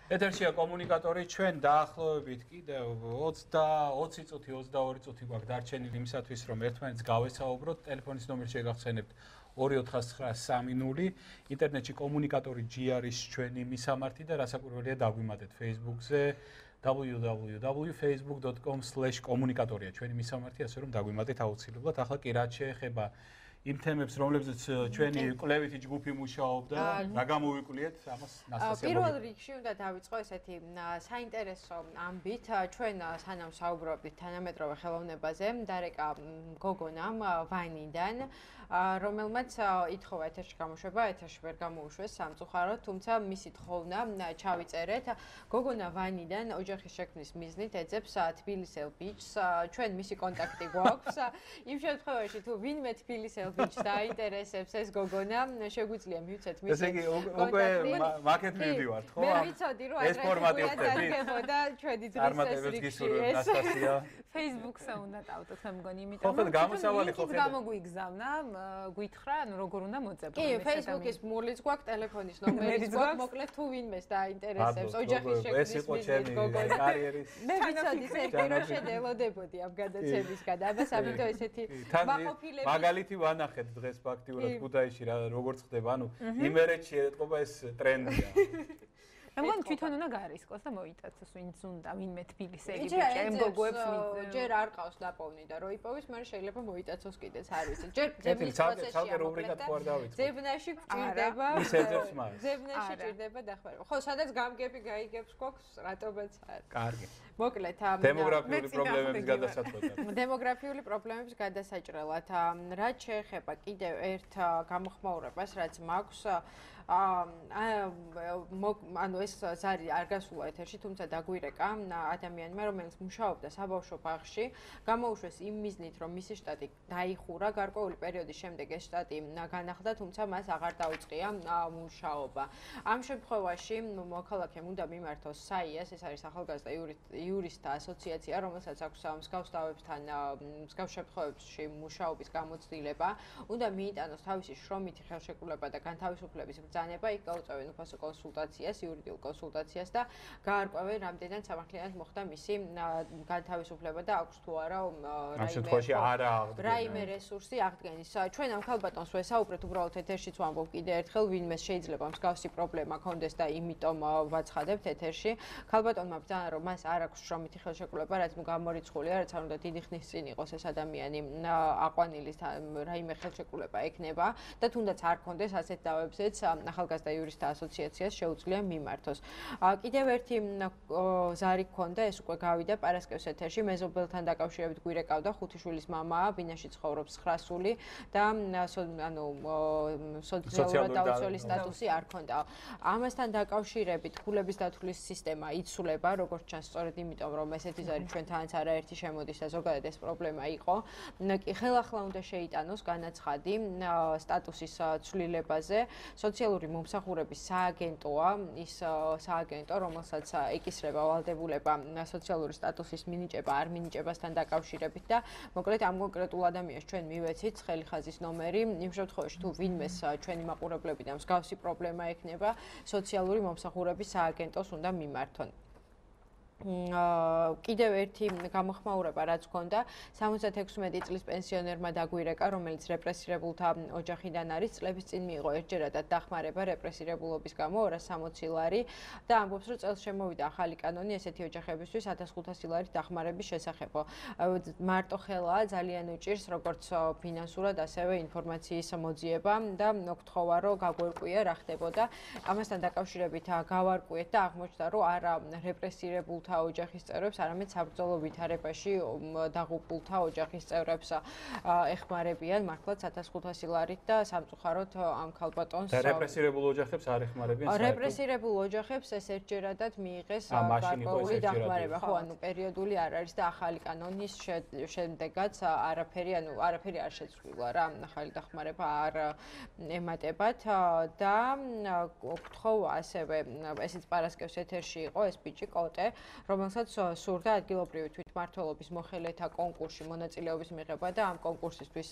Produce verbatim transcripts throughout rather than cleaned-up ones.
ეთერშია კომუნიკატორი, ჩვენ დაახლოებით კიდევ ოცი წუთი, ოცდაორი წუთი გვაქვს დარჩენილი იმისათვის, რომ ერთმანეთს გავესაუბროთ. ტელეფონის ნომერი შეგახსენებთ ორი ოთხას ცხრა სამი ნული. ინტერნეტში კომუნიკატორი ჯი არის ჩვენი მისამართი და რასაკვირველია დაგვიმატეთ Facebook-ზე double-u double-u double-u dot facebook dot com slash komunikatorია ჩვენი მისამართი, ასე რომ დაგვიმატეთ აუცილებლად. ახლა კი რაც შეეხება იმ თემებს, რომლებზეც ჩვენი კვლევითი ჯგუფი მუშაობდა, რა გამოვიკვლიეთ, ამას ნასტასია. პირველ რიგში უნდა დავიწყო ესეთი საინტერესო ამბით, ჩვენ სანამ საუბრობდით თანამედროვე ხელოვნებაზე, დარეკა გოგონამ ვანიდან, რომელმაც ითხოვა ეთერში გამოშვება, ეთერში ვერ გამოუშვეს სამწუხაროდ, თუმცა მისი თხოვნა ჩავიწერეთ. გოგონა ვანიდან ოჯახის შექმნის მიზნით ეძებს თბილისელ ბიჭს, ჩვენ მისი კონტაქტი გვაქვს. იმ შემთხვევაში თუ ვინმე თბილისელ ბიჭს დაინტერესებს ეს გოგონა, შეგვიძლია მივცეთ მისი ესე იგი უკვე მაკეთ მივდივართ, ხო? მე ვიცოდი რომ ეს ფორმატი უხდებოდა ჩვენი დღის რიგში ეს Facebook-ზე უნდა დავდოთ, მე მგონი, იმიტომ რომ ხო, გამოსავალი ხო ხედავ. გამოგვიგზავნა, გითხრა, ანუ როგორ უნდა მოძებნო. კი, Facebook-ის მულიც გვაქვს, ტელეფონის ნომერიც გვაქვს, მოკლედ თუ ვინმეს დაინტერესებს ოჯახის შექმნის მიზნით გოგონა. მე ვიცოდი სერგი რომ შედელოდებოდი ამ გადაცემისგან, ამას ამიტომ ესეთი მაყოფილები მაგალითი ვანახეთ დღეს ფაქტიურად ქუთაისში რა როგორ ხდება, ანუ იმერეთში ეთყობა ეს ტრენდია. მე მგონი თვითონ უნდა გარისკოს და მოიტაცოს ვინც უნდა, ვინმე თბილისელი ბიჭი, ამ გოგოებს ვინც ჯერ არ ყავს დაპოვნი და რო იპოვის, მაგრამ შეიძლება მოიტაცოს კიდეც, არ ვიცი. ჯერ ძებნის პროცესში ძებნაში გჭირდება. ის ეძებს მას. ძებნაში ჭირდება დახმარება. ხო, სადაც გამგები გაიგებს გვაქვს, რატომაც არ. კარგი. მოკლედ, დემოგრაფიული პრობლემების გადასაწყვეტად. დემოგრაფიული პრობლემების გადასაჭრელად. რაც შეეხება კიდევ ერთ გამოხმაურებას, რაც მაქვს, ანუ ეს ზარი არ გასულა ეთერში, თუმცა დაგვირეკა ადამიანმა, რომელიც მუშაობდა საბავშვო ბაღში, გამოუშვეს იმ მიზნით, რომ მისი შტატი დაიხურა, გარკვეული პერიოდის შემდეგ ეს შტატი განახლდა, თუმცა მას აღარ დაუწყია მუშაობა. ამ შემთხვევაში მოქალაქემ უნდა მიმართოს საიას, ეს არის ახალგაზრდა იურისტთა ასოციაცია, რომელსაც აქვს მსგავს დავებთან, მსგავს შემთხვევებში მუშაობის გამოცდილება, უნდა მიიტანოს თავისი შრომითი ხელშეკრულება და განთავისუფლების ბრძანება, იქ გაუწევენ უფასო კონსულტაციას, იურიდიულ კონსულტაციას და გაარკვევენ, რამდენად სამართლიანად მოხდა მისი განთავისუფლება და აქვს თუ არა რაიმე რესურსი აღდგენის. ჩვენ ამ ქალბატონს ვესაუბრეთ, უბრალოდ ეთერშიც ვამბობ კიდე ერთხელ, ვინმეს შეიძლება მსგავსი პრობლემა ჰქონდეს და იმიტომ ვაცხადებთ ეთერში. ქალბატონმა ბრძანა, რომ მას არ აქვს შრომითი ხელშეკრულება, რაც გამორიცხულია, რაც არ უნდა დიდი ხნის წინ იყოს ეს ადამიანი აყვანილი რაიმე ხელშეკრულება ექნება და თუნდაც არ ჰქონდეს ასეთ დავებზეც ახალგაზრდა იურისტთა ასოციაციას შეუძლია მიმართოს. კიდევ ერთი ზარი გქონდა, ეს უკვე გავიდა პარასკევს ეთერში, მეზობელთან დაკავშირებით გვირეკავდა, ხუთი შვილის მამაა, ბინაში ცხოვრობს ცხრა სული და ანუ სოციალურად დაუცველი სტატუსი არ ჰქონდა. ამასთან დაკავშირებით ქულების დათვლის სისტემა იცვლება, როგორც ჩანს, სწორედ იმიტომ, რომ ესეთი ზარი ჩვენთანაც არაერთი შემოდის და ზოგადად ეს პრობლემა იყო. ხელახლა უნდა შეიტანოს განაცხადი სტატუსის ცვლილებაზე. სოციალური მომსახურების სააგენტოა, ის სააგენტო, რომელსაც ეკისრება ვალდებულება სოციალური სტატუსის მინიჭება არ მინიჭებასთან დაკავშირებით და მოკლედ ამ კონკრეტულ ადამიანს ჩვენ მივეცით ხელი ხაზის ნომერი, იმ შემთხვევაში თუ ვინმეს ჩვენი მაყურებლებიდან მსგავსი პრობლემა ექნება, სოციალური მომსახურების სააგენტოს უნდა მიმართონ. კიდევ ერთი გამოხმაურება რაც ჰქონდა, სამოცდაექვსმეტი წლის პენსიონერმა დაგვირეკა, რომელიც რეპრესირებულთა ოჯახიდან არის, წლების წინ მიიღო ერთჯერადად დახმარება რეპრესირებულობის გამო ორას სამოცი ლარი და ამბობს, რომ წელს შემოვიდა ახალი კანონი ესეთი ოჯახებისთვის ათას ხუთასი ლარის დახმარების შესახებ. მარტო ხელაა, ძალიან უჭირს როგორც ფინანსურად, ასევე ინფორმაციის მოძიება და გთხოვა, რომ გაგვერკვია რა ხდებოდა. ამასთან დაკავშირებით გავარკვიეთ და აღმოჩნდა, რომ არა რეპრესირებულ ოჯახის წევრებს, არამედ საბრძოლო ვითარებაში დაღუპულთა ოჯახის წევრებს ეხმარებიან მართლაც ათას ხუთასი ლარით და სამწუხაროდ ამ ქალბატონს რეპრესირებულ ოჯახებს არ ეხმარებიან. რეპრესირებულ ოჯახებს ეს ერთჯერადად მიიღეს გარკვეული დახმარება, ხო, ანუ პერიოდული არ არის და ახალი კანონის შემდეგაც არაფერი, ანუ არაფერი არ შეცვლილა რა, ახალი დახმარება არ ემატებათ და გთხოვა ასევე ესეც პარასკევს ეთერში იყო ეს ბიჭი კოტე რომელსაც სურდა ადგილობრივი თვითმმართველობის მოხელეთა კონკურსში მონაწილეობის მიღება და ამ კონკურსისთვის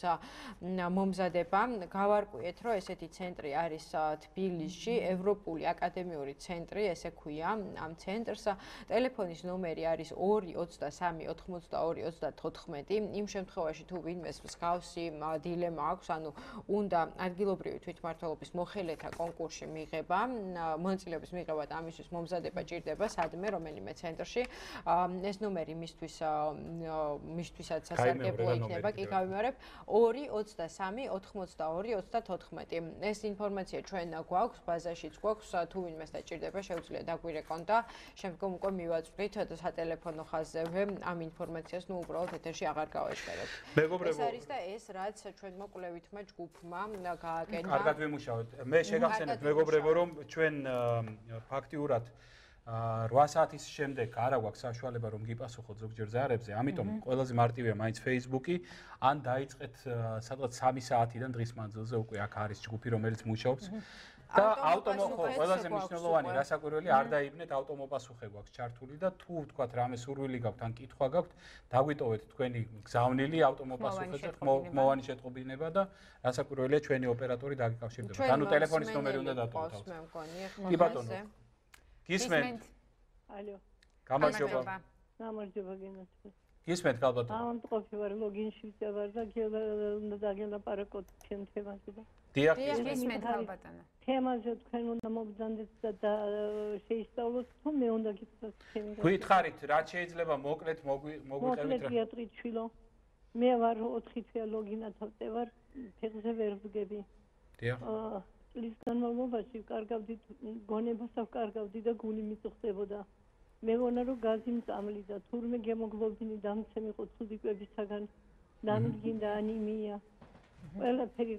მომზადება. გავარკვიეთ, რომ ესეთი ცენტრი არის თბილისში, ევროპული აკადემიური ცენტრი, ესე ქვია ამ ცენტრს. ტელეფონის ნომერი არის ორი ოცდასამი ოთხმოცდაორი ოცდათოთხმეტი. იმ შემთხვევაში თუ ვინმეს მსგავსი დილემა აქვს, ანუ უნდა ადგილობრივი თვითმმართველობის მოხელეთა კონკურსში მიღება, მონაწილეობის მიღება და ამისთვის მომზადება ჭირდება სადმე რომელიმე ცენტრში. ეს ნომერი მისთვის მისთვისაც სასარგებლო იქნება, კი გავიმეორებ, ორი ოცდასამი ოთხმოცდაორი ოცდათოთხმეტი. ეს ინფორმაცია ჩვენ გვაქვს, ბაზაშიც გვაქვს, თუ ვინმეს დაჭირდება, შეუძლია დაგვირეკონ და შემდგომ უკვე მივაწვდით სატელეფონო ხაზზე ამ ინფორმაციას, ნუ უბრალოდ ეთერში აღარ გავეშერებთ. ეს არის და ეს რაც ჩვენმა კვლევითმა ჯგუფმა გააკეთა. კარგად ვიმუშავეთ. მე შეგახსენებთ მეგობრებო, რომ ჩვენ ფაქტიურად რვა საათის შემდეგ არა გვაქვს საშუალება რომ გიპასუხოთ ზოგჯერ ზარებზე, ამიტომ ყველაზე მარტივია მაინც Facebook-ი, ან დაიწყეთ სადღაც სამი საათიდან დღის მანძილზე უკვე აქ არის ჯგუფი, რომელიც მუშაობს. და ავტომობილო ყველაზე მნიშვნელოვანი რასაკვირველი არ დაიბნეთ ავტომოპასუხე გვაქვს ჩართული და თუ ვთქვათ რამე სურვილი გაქვთ ან კითხვა გაქვთ, დაგვიტოვეთ თქვენი გზავნილი ავტომოპასუხე და ხმოვანი შეტყობინება და რასაკვირველია ჩვენი ოპერატორი დაგიკავშირდება. ანუ ტელეფონის ნომერი უნდა დატოვოთ. კი ბატონო. გისმენთ? ალო. გამარჯობა. გამარჯობა გენაცვლე. გისმენთ გალბატონო. ავტომობილში ვარ, ლოგინში ვარ და უნდა დაგელაპარაკოთ ჩემ თემაზე და დიახ, გისმენთ გალბატონო. თემაზე თქვენ უნდა მოგზანდეთ და შეისწავლოთ, თუ მე უნდა გითხრათ თემაზე. გვითხარით, რაც შეიძლება მოკლედ მოგვიყვებით რა. მოკლედ გიატრით შვილო. მე ვარ ოთხი თვე ლოგინათავზე ვარ, ფეხზე ვერ ვდგები. დიახ. წლის განმავლობაში ვკარგავდი გონებას ავკარგავდი და გული მიწუხდებოდა. მეგონა რომ გაზი მწამლიდა, თურმე გემოგლობინი დამცემიყო ცუდი კვებისაგან, დამდგინდა ანემია. ყველაფერი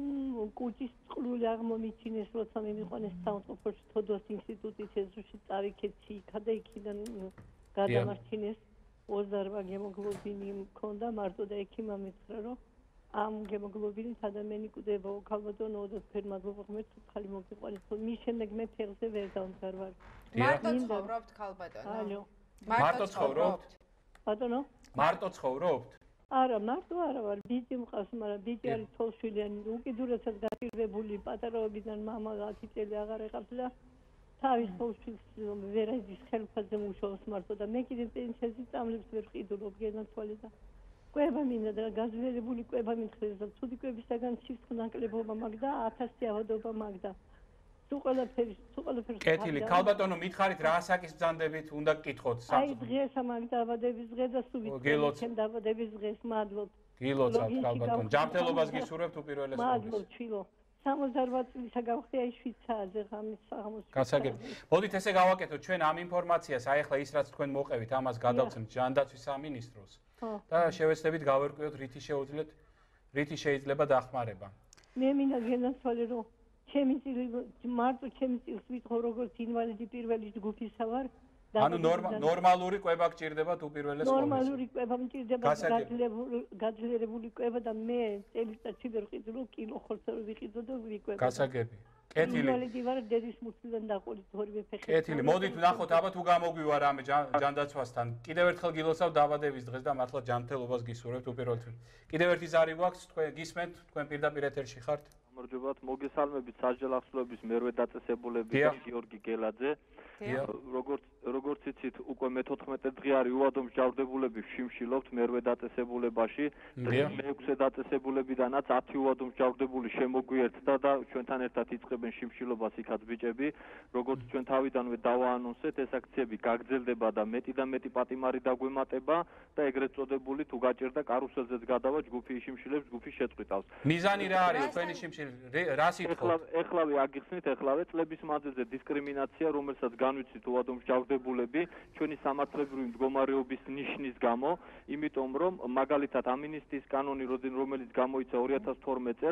კუჭის წყლული აღმომიჩინეს, როცა მიმიყვანეს სამწუხაროში თოდოს ინსტიტუტის ეზოში წავიქეცი, იქა და იქიდან გადამარჩინეს ოცდარვა გემოგლობინი მქონდა, მარტო და ექიმმა მითხრა, რომ ამ გემოგლობინით ადამიანი კვდება, ქალბატონო ოდესფერ მადლობა ღმერთს ხალი მოგიყვანეს, მის შემდეგ მე ფეხზე ვერ დავმზარვარ. მარტო ცხოვრობთ ქალბატონო? ალო. მარტო ცხოვრობთ? ბატონო? მარტო ცხოვრობთ? არა, მარტო არა ვარ, ბიჭი მყავს, მაგრამ ბიჭი არის თოლშვილიანი, უკიდურესად გაპირდებული, პატარაობიდან მამა ათი წელი აღარ ეყავს და თავის თოლშვილს ვერადის ხელფასზე მუშაობს მარტო და მე კიდე პენსიაზე წამლებს ვერ ვყიდულობ გენაცვალე და კვება მინდა და გაზვერებული კვება მითხრეს და ცუდი კვებისაგან სისხლნაკლებობა მაგდა, ათასი ავადობა მაგდა. თუ ყველაფერი, თუ ყველაფერი. კეთილი, ქალბატონო, მითხარით რა ასაკის ბრძანდებით უნდა გკითხოთ სამწუხაროდ. აი დღეს მაგ დაბადების დღე და სულ ვიცით ჩემ დაბადების დღეს მადლობთ. გილოცავთ ქალბატონო. ჯანმრთელობას გისურვებთ უპირველეს ყოვლისა. მადლობთ შვილო. სამოცდაარბა წლისა გავხდი აი შვიდ საათზე ღამის საღამოს. გასაგები. მოდით ესე გავაკეთოთ ჩვენ ამ ინფორმაციას, აი ახლა ის რაც თქვენ მოყევით, ამას გადავცემთ ჯანდაცვის სამინისტროს. და შევეცდებით გავერკვიოთ რითი შეუძლიათ, რითი შეიძლება დახმარება. მე მინდა გენაცვალე რომ ჩემი წილი მარტო ჩემი წილს ვიტყო როგორც ინვალიდი პირველი ჯგუფისა ვარ. ანუ ნორმალური კვება გჭირდება თუ პირველეს ყოვლისა. ნორმალური კვება მჭირდება, გაძლიერებული კვება და მე წელიწადში ვერ ვყიდულობ, კილო ხორცი ვიყიდო და ვიკვება. გასაგები. კეთილი. ინვალიდი ვარ, დედის მუცლიდან დაყოლით ორივე ფეხი. კეთილი. მოდით ვნახოთ აბა თუ გამოგვივა რამე ჯანდაცვასთან. კიდევ ერთხელ გილოცავ დაბადების დღეს და მართლა ჯანმრთელობას გისურვებთ უპირველეს. კიდევ ერთი ზარი გვაქვს, თქვენ გისმენთ, თქვენ პირდაპირ ეთერში ხართ. გამარჯობათ, მოგესალმებით სასჯელ ახსნობის მერვე დაწესებულები და გიორგი გელაძე. როგორც როგორც იცით, უკვე მე თოთხმეტე დღე არის უვადო მსჯავრდებულები შიმშილობთ მერვე დაწესებულებაში. მეექვსე დაწესებულებიდანაც ათი უვადო მსჯავრდებული შემოგვიერთდა და ჩვენთან ერთად იწყებენ შიმშილობას იქაც ბიჭები. როგორც ჩვენ თავიდანვე დავაანონსეთ, ეს აქციები გაგრძელდება და მეტი და მეტი პატიმარი დაგვემატება და ეგრეთ წოდებული თუ გაჭირდა კარუსელზეც გადავა ჯგუფი შიმშილებს, ჯგუფი შეწყვიტავს. მიზანი რა არის თქვენი შიმშილი? რა სიტყვით? ეხლავე აგიხსნით, ეხლავე წლების მანძილზე დისკრიმინაცია, რომელსაც განვიცით უვადო მსჯავრდებულები ჩვენი სამართლებრივი მდგომარეობის ნიშნის გამო, იმიტომ რომ მაგალითად ამნისტიის კანონი, რომელიც გამოიცა ორი ათას თორმეტ წელს,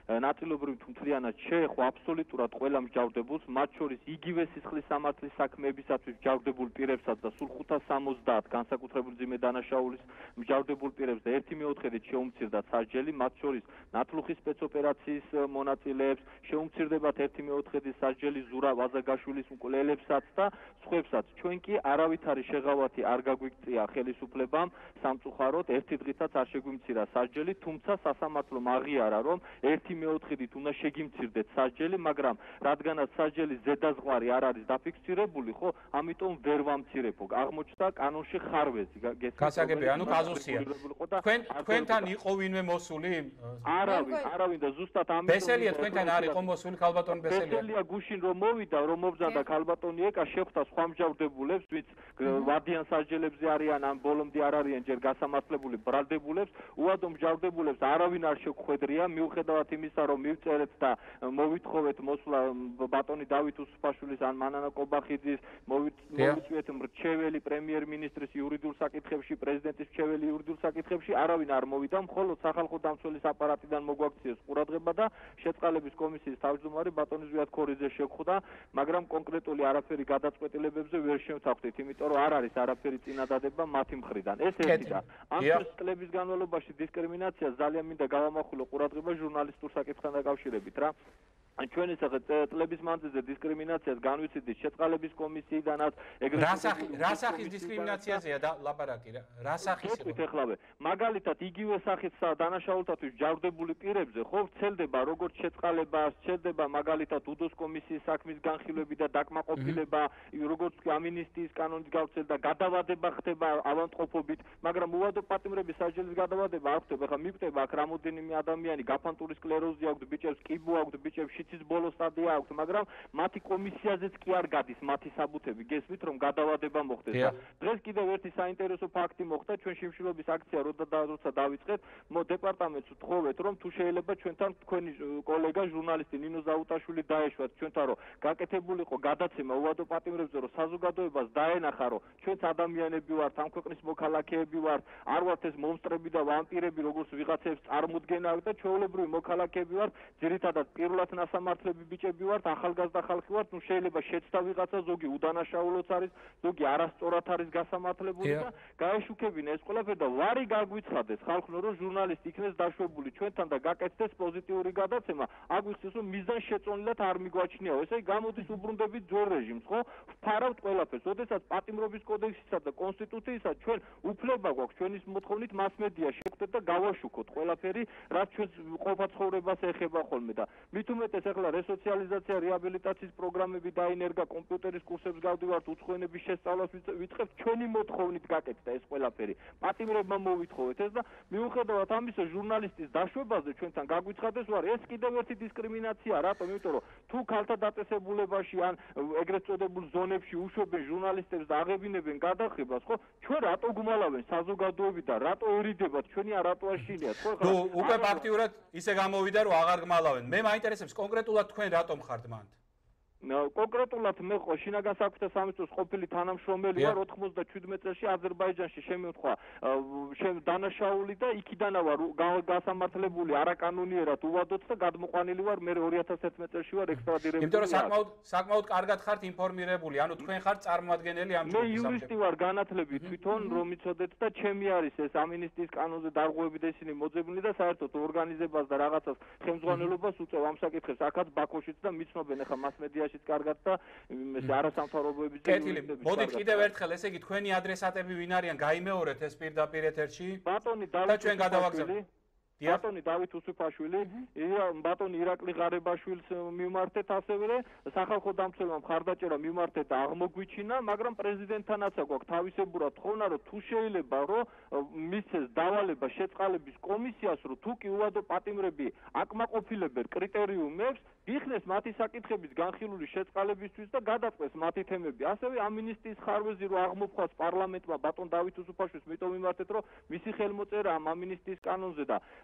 ნაწილობრივ თუ მთლიანად შეეხო აბსოლუტურად ყველა მსჯავრდებულს, მათ შორის იგივე სისხლის სამართლის საქმეებისათვის მსჯავრდებულ პირებსაც და სულ ხუთას სამოცდაათ განსაკუთრებული მძიმე დანაშაულის მსჯავრდებულ პირებს და ერთი მეოთხედით შეუმცირდათ სასჯელი, მათ შორის ნათლუხის სპეცოპერაციის მონაწილეებს, შეუმცირდებათ ერთი მეოთხედის სასჯელი ზურაბ აზაგაშვილის მკვლელებსაც და სხვებსაც. ჩვენ კი არავითარი შეღავათი არ გაგვიქცია ხელისუფლებამ სამწუხაროდ ერთი დღითაც არ შეგვიმცირა სასჯელი, თუმცა სასამართლომ აღიარა, რომ ერთი მეოთხედით უნდა შეგიმცირდეთ სასჯელი, მაგრამ რადგანაც სასჯელის ზედაზღვარი არ არის დაფიქსირებული, ხო, ამიტომ ვერ ვამცირებო. აღმოჩნდა კანონში ხარვეზი. გასაგები, ანუ კაზუსია. თქვენ თქვენთან იყო ვინმე მოსული? არავინ, არავინ და ზუსტად ამიტომ ბესელია თქვენთან არ იყო მოსული ქალბატონი ბესელია. ბესელია გუშინ რომ მოვიდა, რომ მობრძანდა ქალბატონი ეკა შეხვდა სხვა მსჯავრდებულებს, ვინც ვადიან სასჯელებზე არიან, ან ბოლომდე არ არიან ჯერ გასამართლებული ბრალდებულებს, უვადო მსჯავრდებულებს არავინ არ შეგვხედრია, მიუხედავად იმისა, რომ მივწერეთ და მოვითხოვეთ მოსვლა ბატონი დავით უსუფაშვილის ან მანანა კობახიძის, მოვიწვიეთ მრჩეველი პრემიერ-მინისტრის იურიდიულ საკითხებში, პრეზიდენტის მრჩეველი იურიდიულ საკითხებში, არავინ არ მოვიდა, მხოლოდ სახალხო დამცველის აპარატიდან მოგვაქციეს ყურადღება და შეწყალების კომისიის თავმჯდომარე ბატონი ზვიად ქორიძე შეხვდა, მაგრამ კონკრეტული არაფერი გადაწყვეტილებებზე ვერ შევთანხმდით, იმიტომ რომ არ არის არაფერი წინადადება მათი მხრიდან. ეს ერთი და ამ წლების განმავლობაში დისკრიმინაცია ძალიან მინდა გავამახვილო ყურადღება ჟურნალისტურ საკითხთან დაკავშირებით რა. ჩვენ ეს წლების მანძილზე დისკრიმინაციას განვიცდით შეწყალების კომისიიდანაც ეგრეთ რა სახის დისკრიმინაციაზეა და ლაპარაკი რა რა სახის იყო ეხლავე მაგალითად იგივე სახის დანაშაულთათვის ჯავრდებული პირებზე ხო ვრცელდება როგორც შეწყალება სცელდება მაგალითად უდოს კომისიის საქმის განხილვები და დაკმაყოფილება როგორც ამნისტიის კანონის გავრცელება და გადავადება ხდება ავადმყოფობით მაგრამ უვადო პატიმრების სასჯელის გადავადება არ ხდება ხა მიგვწება აქ რამოდენიმე ადამიანი გაფანტური სკლეროზი აქვს ბიჭებს კიბო აქვს ბიჭებს ის ბოლო სტადია აქვს, მაგრამ მათი კომისიაზეც კი არ გადის მათი საბუთები. გესმით, რომ გადავადება მოხდეს. დღეს კიდევ ერთი საინტერესო ფაქტი მოხდა, ჩვენ შიმშილობის აქცია როცა დავიწყეთ, მო დეპარტამენტს ვთხოვეთ, რომ თუ შეიძლება ჩვენთან თქვენი კოლეგა ჟურნალისტი ნინო ზაუტაშვილი დაეშვათ ჩვენთან, რომ გაკეთებულიყო გადაცემა უვადო პატიმრებზე, რომ საზოგადოებას დაენახა, რომ ჩვენც ადამიანები ვართ, ამ ქვეყნის მოქალაქეები ვართ, არ ვართ ეს მონსტრები და ვამპირები, როგორც ვიღაცებს წარმოდგენა აქვს და ჩვეულებრივი მოქალაქეები ვართ, ძირითადად პირველად სამართლები ბიჭები ვართ, ახალგაზრდა ხალხი ვართ, ნუ შეიძლება შეცდა ვიღაცა, ზოგი უდანაშაულოც არის, ზოგი არასწორად არის გასამართლებული და გაეშუქებინა ეს ყველაფერი და ვარი გაგვიცხადეს ხალხო, რომ ჟურნალისტი იქნეს დაშვებული ჩვენთან და გაკეთდეს პოზიტიური გადაცემა, აგვიხსენოს, რომ მიზან შეწონილად არ მიგვაჩნიაო. ესე იგი გამოდის უბრუნდებით ძველ რეჟიმს, ხო? ვფარავთ ყველაფერს. ოდესაც პატიმრობის კოდექსისა და კონსტიტუციისა ჩვენ უფლება გვაქვს ჩვენის მოთხოვნით მასმედია შევხვდეთ და გავაშუქოთ ყველაფერი, რაც ჩვენს ყოფა ცხოვრებას ეხება ხოლმე და მით უმეტეს ეხლა რესოციალიზაცია, რეაბილიტაციის პროგრამები დაინერგა, კომპიუტერის კურსებს გავდივართ, უცხოენების შესწავლას ვიწყებთ, ჩვენი მოთხოვნით გაკეთდა ეს ყველაფერი. პატიმრებმა მოვითხოვეთ ეს და მიუხედავად ამისა ჟურნალისტის დაშვებაზე ჩვენთან გაგვიცხადეს ვარ, ეს კიდევ ერთი დისკრიმინაცია, რატომ? იმიტომ რომ თუ ქალთა დაწესებულებაში ან ეგრეთ წოდებულ ზონებში უშვებენ ჟურნალისტებს და აღებინებენ გადახებას, ხო? ჩვენ რატო გვმალავენ საზოგადოები და რატო ერიდებათ ჩვენი რატო აშინიათ, ხო? თუ უკვე ფაქტიურად ისე გამოვიდა რომ აღარ გმალავენ. მე მაინტერესებს კონკრეტულად თქვენ რატომ ხართ მანდ? კონკრეტულად მე ხო შინაგან საქმეთა სამინისტროს ყოფილი თანამშრომელი ვარ ოცდაშვიდმეტ წელში აზერბაიჯანში შემივთქვა დანაშაული და იქიდანა ვარ გასამართლებული არაკანონიერად უვადოც და გადმოყვანილი ვარ მე ორი ათას ერთმეტ წელში ვარ ექსტრადირებული. იმიტომ რომ საკმაოდ საკმაოდ კარგად ხართ ინფორმირებული, ანუ თქვენ ხართ წარმოადგენელი ამ ჯგუფის. მე იურისტი ვარ განათლებით თვითონ რომ იცოდეთ და ჩემი არის ეს ამნისტიის კანონზე დარღვევები და ისინი მოძებნილი და საერთოდ ორგანიზებას და რაღაცას ხელმძღვანელობას უწევ ამ საკითხებს აქაც ბაქოშიც და მიცნობენ ახლა მასმედია კარგად და ეს არასამთავრობოების კეთილი. მოდით კიდევ ერთხელ, ესე იგი თქვენი ადრესატები ვინ არიან? გაიმეორეთ ეს პირდაპირ ეთერში. ბატონი და ჩვენ გადავაგზავნებთ. ბატონი დავით უსუფაშვილი, ბატონი ირაკლი ღარებაშვილს მიმართეთ ასევე, სახალხო დამცველმა მხარდაჭერა მიმართეთ და აღმოგვიჩინა, მაგრამ პრეზიდენტთანაც აქვს თავისებურად თხოვნა, რომ თუ შეიძლება, რომ მისცეს დავალება შეწყალების კომისიას, რომ თუ კი უვადო პატიმრები აკმაყოფილებენ კრიტერიუმებს, იხნეს მათი საკითხების განხილული შეწყალებისთვის და გადაწყვეს მათი თემები. ასევე ამნისტიის ხარვეზი რო აღმოფხვას პარლამენტმა ბატონ დავით უსუფაშვილს, მიტომ მიმართეთ, რომ მისი ხელმოწერა ამ ამნისტიის კანონზე და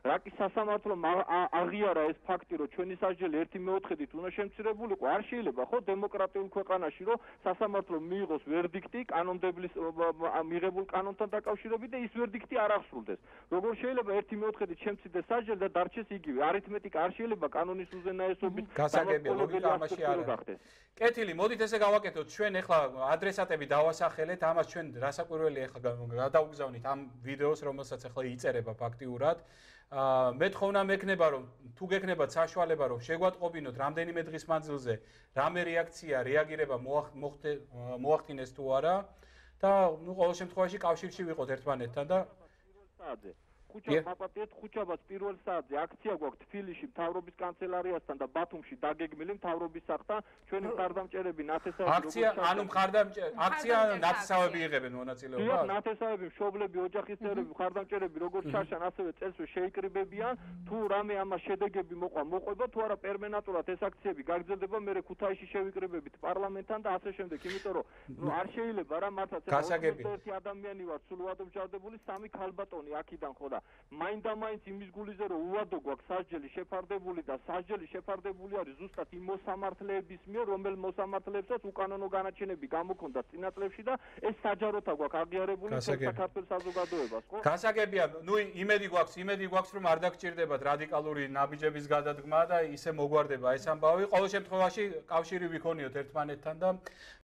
რა კი სასამართლომ აღიარა ეს ფაქტი, რომ ჩვენი სასჯელი ერთი მეოთხედით უნდა შემცირებულიყო, არ შეიძლება ხო დემოკრატიულ ქვეყანაში, რომ სასამართლომ მიიღოს ვერდიქტი კანონმდებლის მიღებულ კანონთან დაკავშირებით და ის ვერდიქტი არ აღსრულდეს. როგორ შეიძლება ერთი მეოთხედით შემცირდეს სასჯელი და დარჩეს იგივე? არითმეტიკა არ შეიძლება კანონის უზენაესობის გასაგებია ლოგიკა ამაში არ არის. კეთილი, მოდით ესე გავაკეთოთ, ჩვენ ახლა ადრესატები დავასახელეთ, ამას ჩვენ რასაკვირველი ახლა გადავგზავნით ამ ვიდეოს, რომელსაც ახლა იწერება ფაქტიურად. მე თხოვნა მექნება, რომ თუ გექნებათ საშუალება, რომ შეგვატყობინოთ რამდენიმე დღის მანძილზე რამე რეაქცია, რეაგირება მოახდინეს თუ არა და ნუ ყოველ შემთხვევაში კავშირში ვიყოთ ერთმანეთთან და ხუჩაბას მაპატიეთ ხუჩაბას პირველ საათზე აქცია გვაქვს თბილისში მთავრობის კანცელარიასთან და ბათუმში დაგეგმილი მთავრობის სახლთან ჩვენი მხარდამჭერები ნათესავები აქცია ანუ მხარდამჭერ აქცია ნათესავები იღებენ მონაწილეობას ნათესავები მშობლები ოჯახის წევრები მხარდამჭერები როგორც ჩარშან ასევე წელსვე შეიკრიბებიან თუ რამე ამას შედეგები მოყვა მოყვება თუ არა პერმანენტულად ეს აქციები გაგრძელდება მე ქუთაისში შევიკრიბებით პარლამენტთან და ასე შემდეგ იმიტომ რომ არ შეიძლება რა მართლაც ოცდაერთი ადამიანი ვარ სულ უვადო მჯარდებული სამი ქალბატონი აქიდან ხო და მაინდა-მაინც იმის გულიზე რომ უვადო გვაქვს სასჯელი შეფარდებული და სასჯელი შეფარდებული არის ზუსტად იმ მოსამართლეების მიერ რომელ მოსამართლეებსაც უკანონო განაჩენები გამოქონდათ წინა წლებში და ეს საჯაროთა გვაქვს აღიარებული საქართველოს საზოგადოებას ხო გასაგებია ნუ იმედი გვაქვს იმედი გვაქვს რომ არ დაგჭირდებათ რადიკალური ნაბიჯების გადადგმა და ისე მოგვარდება ეს ამბავი ყოველ შემთხვევაში კავშირი ვიქონიოთ ერთმანეთთან და